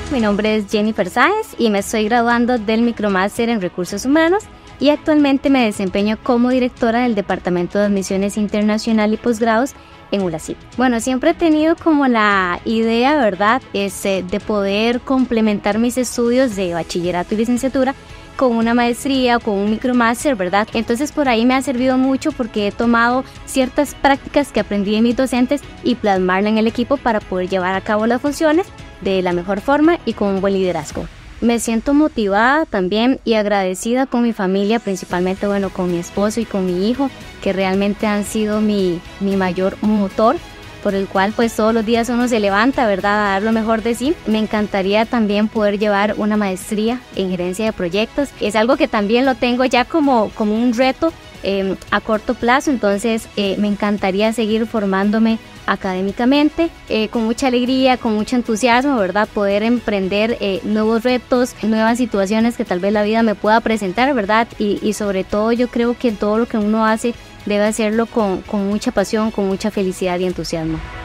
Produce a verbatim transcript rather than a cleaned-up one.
Mi nombre es Jennifer Sáez y me estoy graduando del Micromáster en Recursos Humanos y actualmente me desempeño como directora del Departamento de Admisiones Internacional y Posgrados en ULACIP. Bueno, siempre he tenido como la idea, ¿verdad?, este, de poder complementar mis estudios de bachillerato y licenciatura con una maestría o con un micromáster, ¿verdad? Entonces por ahí me ha servido mucho porque he tomado ciertas prácticas que aprendí de mis docentes y plasmarla en el equipo para poder llevar a cabo las funciones de la mejor forma y con un buen liderazgo. Me siento motivada también y agradecida con mi familia, principalmente, bueno, con mi esposo y con mi hijo, que realmente han sido mi, mi mayor motor, por el cual pues todos los días uno se levanta, ¿verdad?, a dar lo mejor de sí. Me encantaría también poder llevar una maestría en gerencia de proyectos. Es algo que también lo tengo ya como, como un reto eh, a corto plazo, entonces eh, me encantaría seguir formándome académicamente, eh, con mucha alegría, con mucho entusiasmo, ¿verdad?, poder emprender eh, nuevos retos, nuevas situaciones que tal vez la vida me pueda presentar, ¿verdad?, y, y sobre todo yo creo que todo lo que uno hace debe hacerlo con, con mucha pasión, con mucha felicidad y entusiasmo.